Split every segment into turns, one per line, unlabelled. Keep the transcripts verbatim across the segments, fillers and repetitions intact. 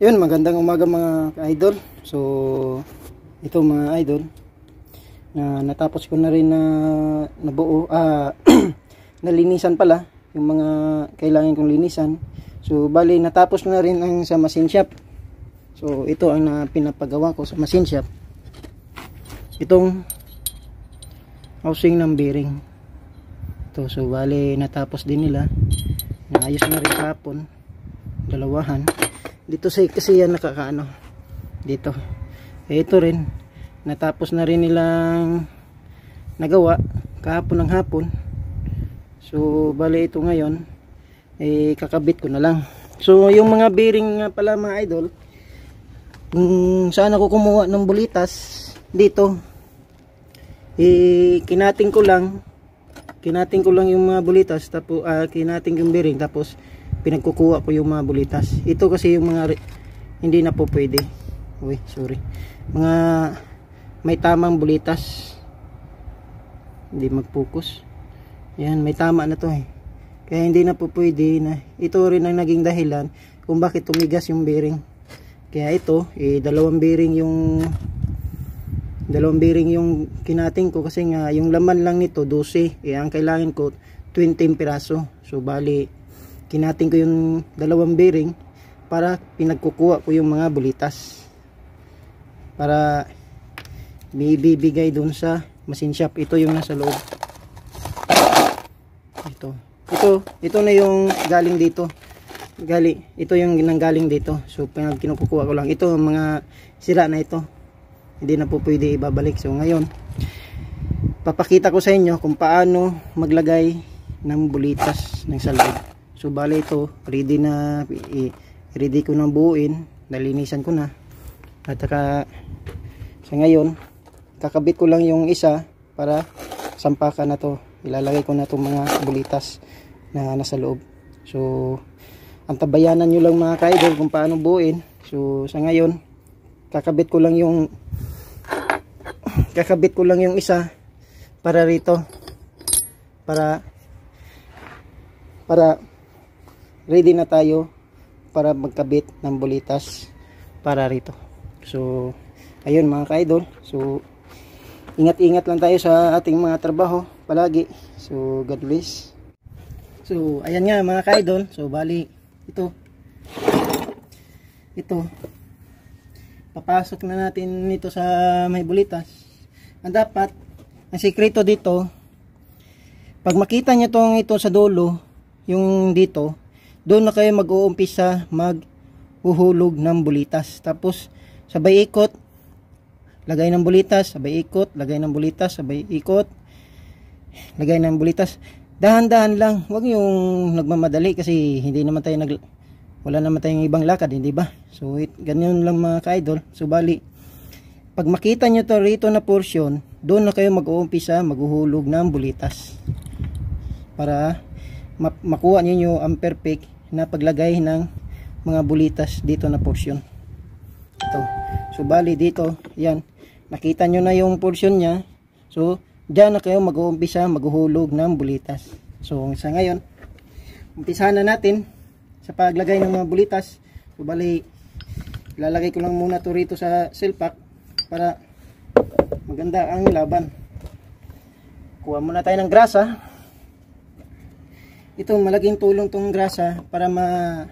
Yun, magandang umaga mga idol. So, ito mga idol, na natapos ko na rin na nabuo, ah, nalinisan pala yung mga kailangan kong linisan. So, bali natapos ko na rin ang sa machine shop. So, ito ang na pinapagawa ko sa machine shop. Itong housing ng bearing. Ito, so bali natapos din nila. Naayos na rin kahapon. Dalawahan. Dito sa kasi yan nakakaano dito. Eh, ito rin natapos na rin nilang nagawa kahapon ng hapon. So bali ito ngayon eh kakabit ko na lang. So yung mga bearing nga pala mga idol, kung saan ako kumuha ng bulitas dito, eh kinating ko lang kinating ko lang yung mga bulitas, tapos uh, kinating yung bearing, tapos pinagkukuha ko yung mga bulitas. Ito kasi yung mga hindi na po pwede. Uy, sorry. Mga may tamang bulitas. Hindi mag-focus. Yan, may tama na to eh. Kaya hindi na po pwede na. Ito rin ang naging dahilan kung bakit tumigas yung bearing. Kaya ito, eh, dalawang bearing yung dalawang bearing yung kinating ko, kasi nga yung laman lang nito twelve. Eh, ang kailangan ko twenty piraso. So bali kinating ko yung dalawang bearing para pinagkukuha ko yung mga bulitas para bibigay dun sa machine shop. Ito yung nasa loob. Ito. Ito, ito na yung galing dito. Gali, ito yung nanggaling dito. So pinag kinukuha ko lang. Ito mga sira na ito. Hindi na po pwede ibabalik. So ngayon, papakita ko sa inyo kung paano maglagay ng bulitas ng sa loob. So bale ito, ready na, ready ko nang buuin, nalinisan ko na. At saka sa ngayon, kakabit ko lang yung isa para sampakan na to. Ilalagay ko na itong mga bulitas na nasa loob. So antabayanan nyo lang mga ka-idol kung paano buuin. So sa ngayon, kakabit ko lang yung kakabit ko lang yung isa para rito, para para ready na tayo para magkabit ng bulitas para rito. So ayun mga ka-idol, so ingat-ingat lang tayo sa ating mga trabaho palagi. So God bless. So ayan nga mga ka-idol, so bali ito ito papasok na natin nito sa may bulitas. Ang dapat, ang sikreto dito, pag makita nyo tong ito sa dulo, yung dito, doon na kayo mag-uumpisa maghuhulog ng bulitas. Tapos sabay ikot, lagay ng bulitas, sabay ikot, lagay ng bulitas, sabay ikot, lagay ng bulitas. Dahan-dahan lang, huwag yung nagmamadali kasi hindi naman tayo nag wala naman tayong ibang lakad, hindi ba? So it, ganyan lang mga ka-idol. So bali, pag makita nyo to rito na portion, doon na kayo mag-uumpisa maghuhulog ng bulitas para makuha niyo ang perfect na paglagay ng mga bulitas dito na portion. Ito. So bali dito, yan. Nakita nyo na yung portion niya. So diyan na kayo mag-uumpisa maghuhulog ng bulitas. So sa ngayon, umpisahan na natin sa paglagay ng mga bulitas. So bali, lalagay ko lang muna to rito sa silpak para maganda ang laban. Kuha muna tayo ng grasa. Ito malaking tulong tong grasa para ma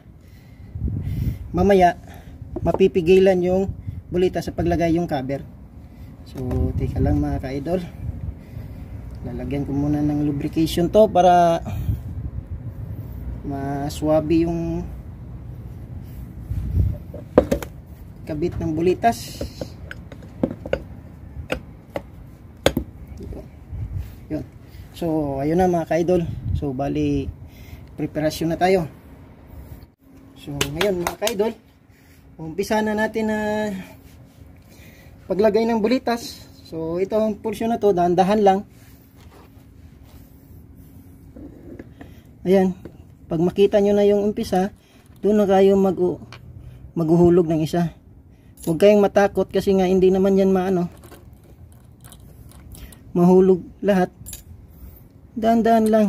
mamaya mapipigilan yung bulitas sa paglagay yung cover. So teka lang mga ka-idol, lalagyan ko muna ng lubrication to para maswabe yung kabit ng bulitas. Yun. So ayun na mga ka-idol. So bali, preparasyon na tayo. So ngayon mga ka-idol, umpisa na natin na paglagay ng bulitas. So itong portion na to, dahan-dahan lang. Ayan, pag makita nyo na yung umpisa, doon na kayo mag maghuhulog ng isa. Huwag kayong matakot kasi nga hindi naman yan maano mahulog lahat. Dahan-dahan lang.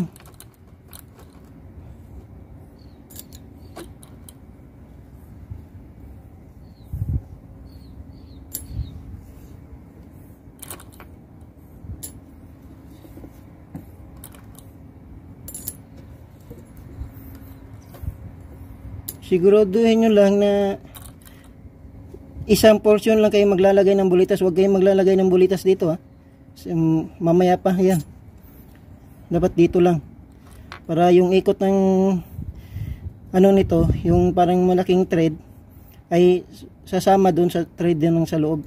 siguraduhin nyo lang na isang portion lang kayo maglalagay ng bulitas. Huwag kayong maglalagay ng bulitas dito ha. Mamaya pa yan. Dapat dito lang. Para yung ikot ng ano nito, yung parang malaking thread ay sasama dun sa thread din sa loob.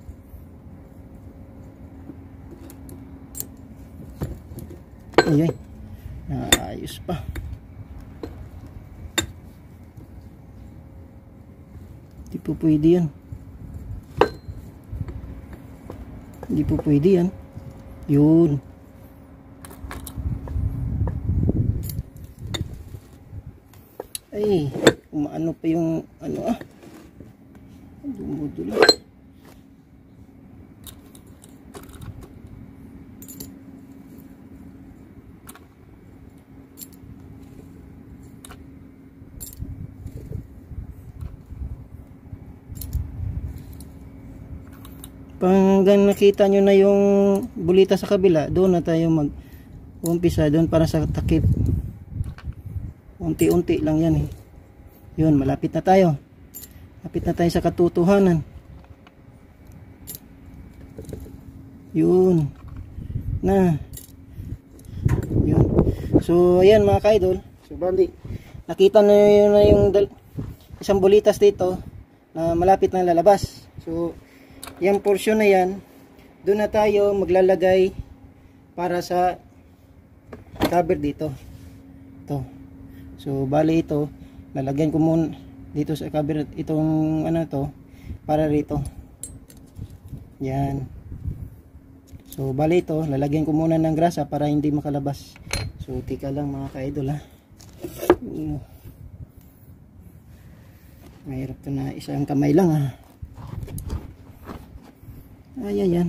Ayan. Ayos pa. Hindi po pwede yan. Hindi po pwede yan. Yun. Ay, umaano pa yung ano ah. Dumudula. Panggang nakita nyo na yung bulita sa kabila, doon na tayo mag umpisa doon para sa takip. Unti-unti lang yan eh. Yun, malapit na tayo. Malapit na tayo sa katotohanan. Yun. Na. Yun. So, ayan mga ka-idol. So, bali, nakita na yun na yung isang bulitas dito na malapit na lalabas. So, yung portion na yan, doon na tayo maglalagay para sa cover dito. Ito. So, bali ito, lalagyan ko muna dito sa cover itong ano to, para rito. Yan. So, bali ito, lalagyan ko muna ng grasa para hindi makalabas. So, tika lang mga ka-idol ha. Uh, mahirap to na isang kamay lang ha. Ay, ayan.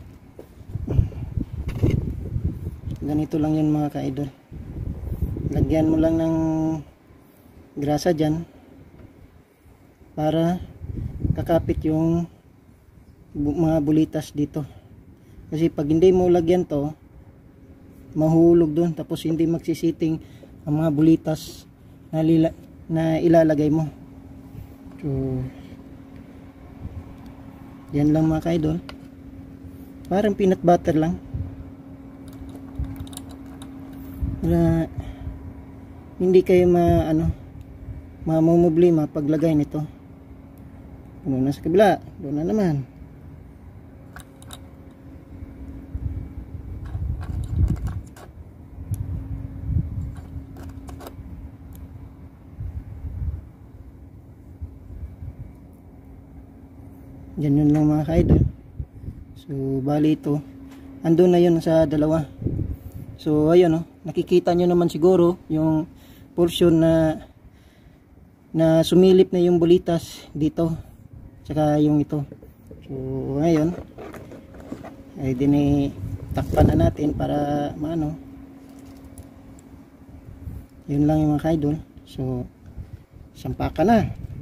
Ganito lang yun mga ka-idol. Lagyan mo lang ng grasa dyan para kakapit yung bu mga bulitas dito. Kasi pag hindi mo lagyan to, mahulog doon. Tapos hindi magsisiting ang mga bulitas na, lila na ilalagay mo. So, yan lang mga ka-idol. Parang peanut butter lang. Para hindi kayo ma ano mamumblema paglagay nito. Puno na sa kabila, doon na naman. Yan yun lang mga ka-idol. So bali ito, andun na yun sa dalawa. So ayun, oh, nakikita nyo naman siguro yung portion na na sumilip na yung bulitas dito, tsaka yung ito. So ngayon ay dinitakpan na natin para maano. Yun lang yung mga ka-idol. So sampaka na.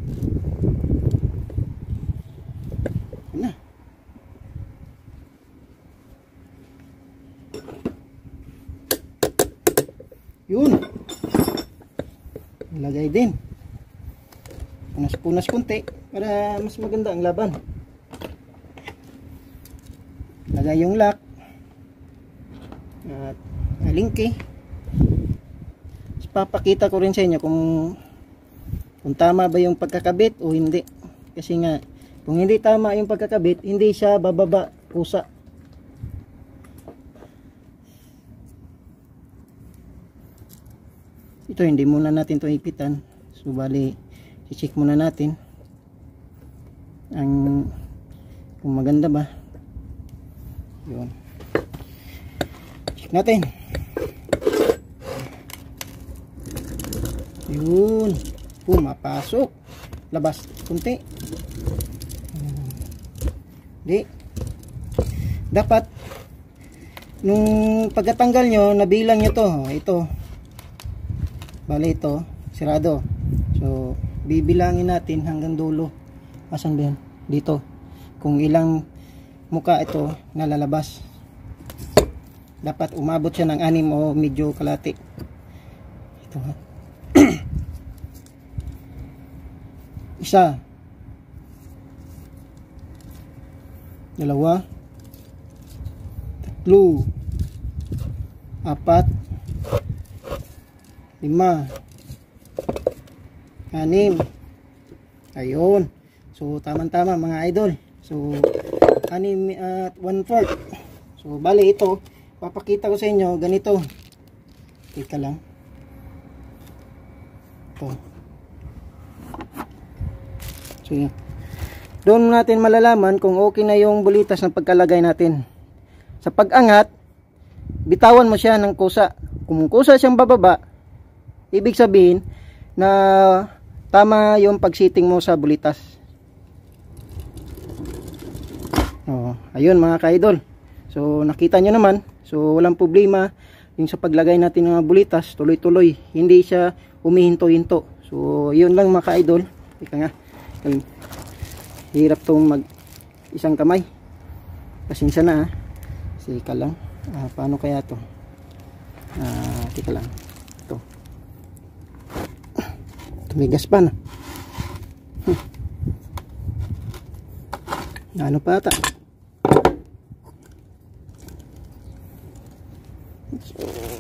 Na. Yun. Ilagay din. Punas-punas konti para mas maganda ang laban. Lagay yung lock. At alingki. Papakita ko rin sa inyo kung kung tama ba yung pagkakabit o hindi. Kasi nga kung hindi tama yung pagkakabit, hindi siya bababa kusa. Ito hindi muna natin ito ipitan. So bali, i-check muna natin ang kung maganda ba. Yun. Check natin. Yun. Pumapasok. Labas kunti. Di. Dapat nung pagkatanggal nyo, nabilang nyo to. Ito. Bali ito, sirado. So, bibilangin natin hanggang dulo. Asan ba yan? Dito. Kung ilang muka ito nalalabas. Dapat umabot siya ng anim o medyo kalati. Ito ha. Isa. Dalawa. Tatlo. Apat. Lima. Anim. Ayun. So, tamang-tama mga idol. So, anim at one fourth. So, bali ito, papakita ko sa inyo, ganito. Teka lang. Ito. So, yun. Doon natin malalaman kung okay na yung bulitas ng pagkalagay natin. Sa pag-angat, bitawan mo siya ng kusa. Kung kusa siyang bababa, ibig sabihin na tama yung pag-sitting mo sa bulitas. Oh, ayun mga ka-idol. So nakita nyo naman. So walang problema yung sa paglagay natin ng bulitas, tuloy-tuloy. Hindi siya humihinto-hinto. So yun lang mga ka-idol. Ika nga. Hirap tong mag isang kamay. Pasensya na ha. Sika lang. Ah, paano kaya to? Ah, tika lang. Ito. Tumigas pa na. Hmm. Ano pa ata? So,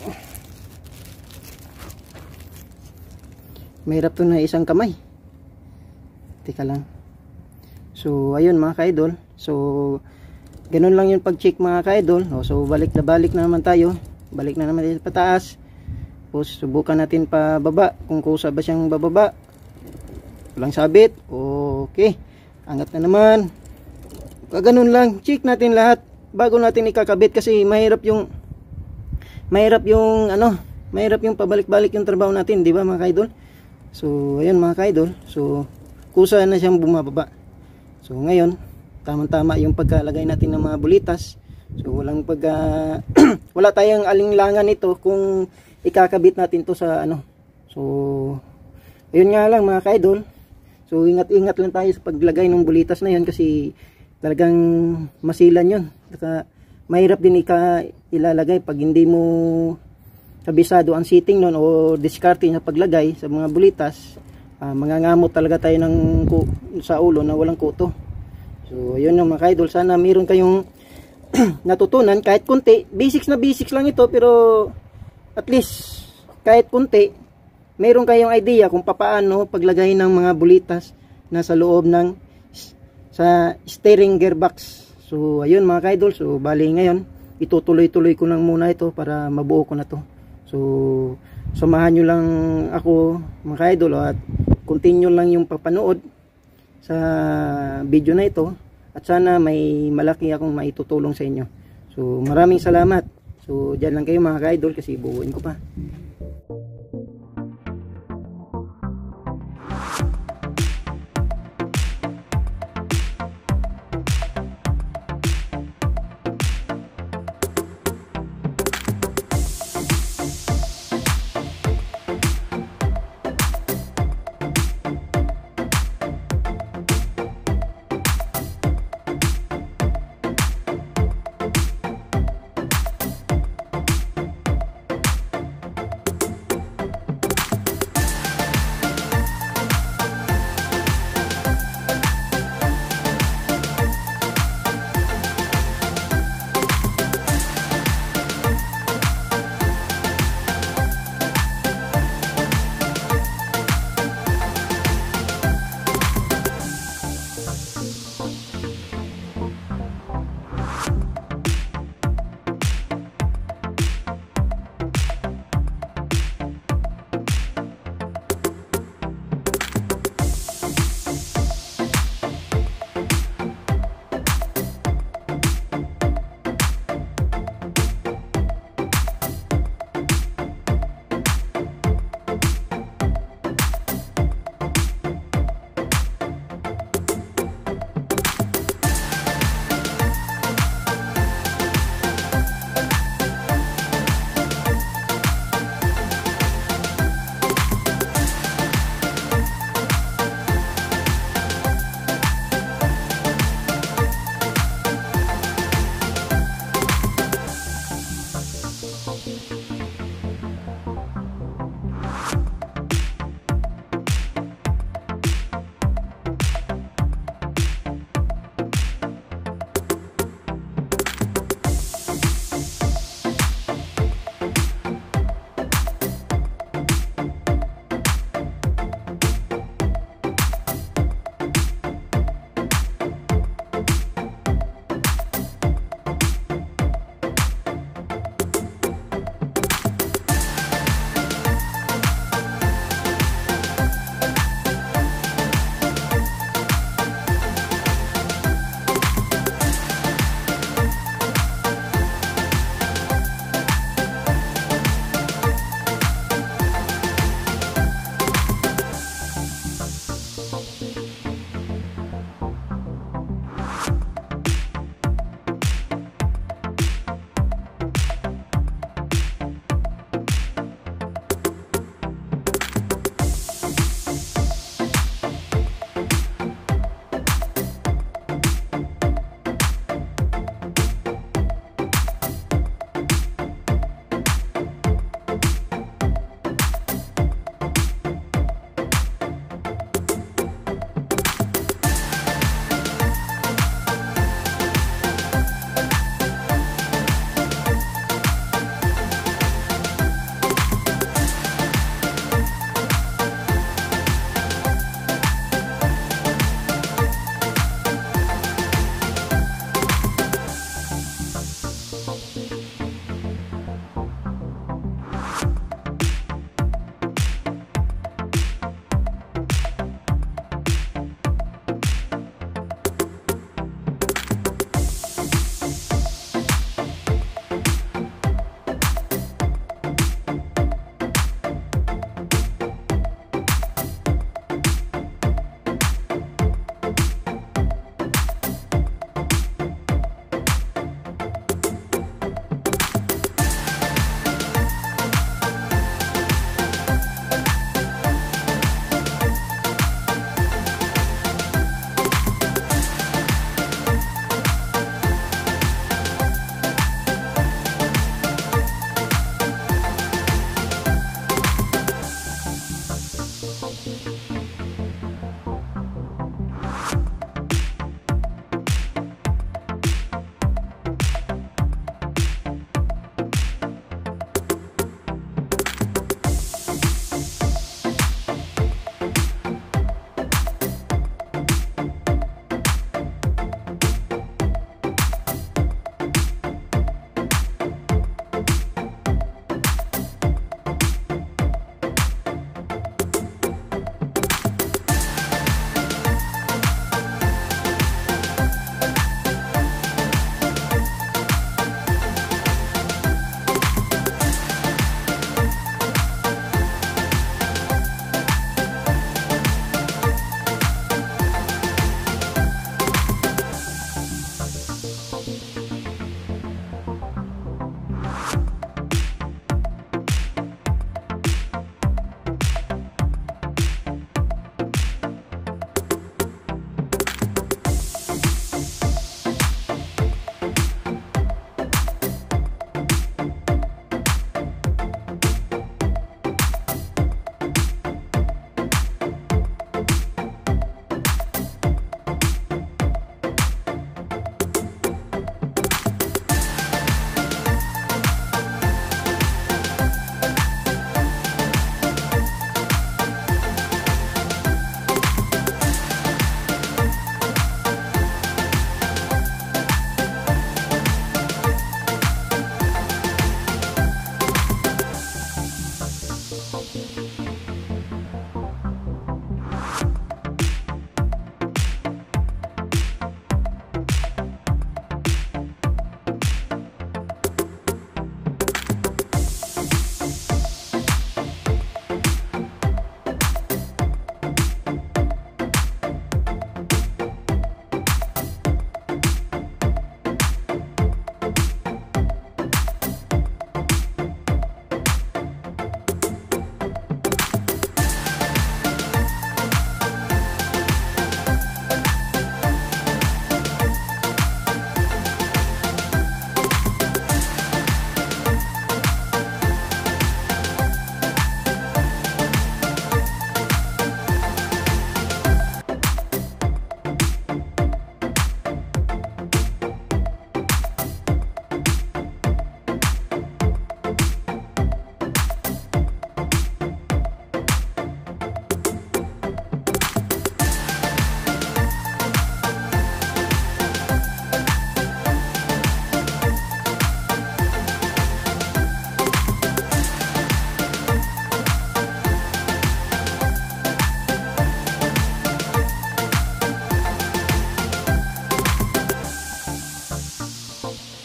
mahirap to na isang kamay. Tika lang. So ayun mga ka-idol. So ganun lang yung pag-check mga ka-idol. So balik na balik na naman tayo. Balik na naman tayo sa pataas. Tapos subukan natin pa baba. Kung kusa ba siyang bababa. Walang sabit. Okay. Angat na naman. Ganun lang. Check natin lahat bago natin ikakabit kasi mahirap yung mahirap yung ano, mahirap yung pabalik-balik yung trabaho natin, di ba mga ka-idol? So ayun mga ka-idol. So kusa na siyang bumababa. So ngayon, tamang-tama yung pagkalagay natin ng mga bulitas. So walang pag uh, wala tayong alinlangan nito kung ikakabit natin to sa ano. So ayun nga lang mga ka-idol. So ingat-ingat lang tayo sa paglagay ng bulitas na yun kasi talagang masilan yun. Saka mahirap din ika ilalagay pag hindi mo kabisado ang sitting nun o diskarte na paglagay sa mga bulitas. Uh, mangangamot talaga tayo ng sa ulo na walang kuto. So yun yung mga ka-idol, sana meron kayong natutunan kahit kunti. Basics na basics lang ito pero at least kahit kunti meron kayong idea kung paano paglagay ng mga bulitas na sa loob ng sa steering gearbox. So ayun mga ka-idol, so bali ngayon itutuloy-tuloy ko lang muna ito para mabuo ko na to. So samahan nyo lang ako mga ka-idol at continue lang yung papanood sa video na ito at sana may malaki akong maitutulong sa inyo. So maraming salamat. So dyan lang kayo mga ka-idol kasi buuin ko pa.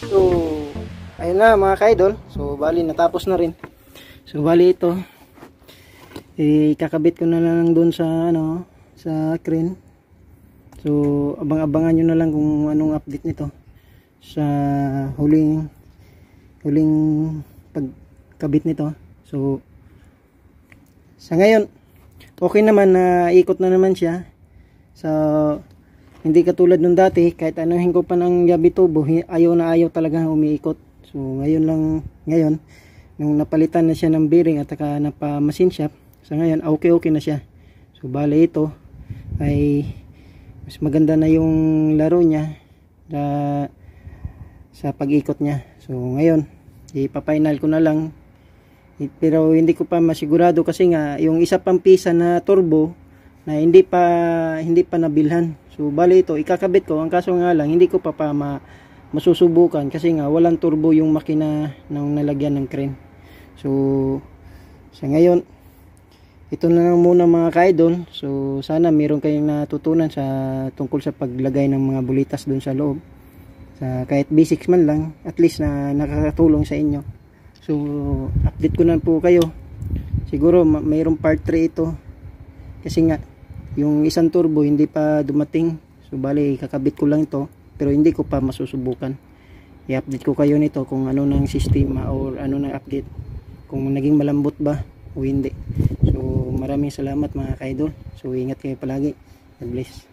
So, ayun na mga ka-idol. So, bali natapos na rin. So, bali ito. Ikakabit ko na lang doon sa ano, sa crane. So, abang-abangan nyo na lang kung anong update nito sa huling huling pagkabit nito. So, sa ngayon, okay naman na ikot na naman siya. So, hindi katulad nung dati, kahit anuhin ko pa ng gabi tubo, ayaw na ayaw talaga umiikot. So, ngayon lang, ngayon, nung napalitan na siya ng bearing at saka napa machine shop, sa ngayon, okay okay na siya. So, bale ito, ay mas maganda na yung laro niya na, sa pag-ikot niya. So ngayon ipa-final ko na lang, pero hindi ko pa masigurado kasi nga yung isa pang pisa na turbo na hindi pa hindi pa nabilhan. So bali ito ikakabit ko, ang kaso nga lang hindi ko pa pa ma, masusubukan kasi nga walang turbo yung makina ng nalagyan ng crane. So sa ngayon ito na lang muna mga ka-idol. So sana meron kayong natutunan sa tungkol sa paglagay ng mga bulitas doon sa loob. Sa kahit basics man lang, at least na nakakatulong sa inyo. So update ko na po kayo. Siguro mayroong part three ito. Kasi nga yung isang turbo hindi pa dumating. So bali kakabit ko lang ito, pero hindi ko pa masusubukan. I-update ko kayo nito kung ano nang sistema or ano nang update. Kung naging malambot ba o hindi. So maraming salamat mga ka-idol. So ingat kayo palagi. God bless.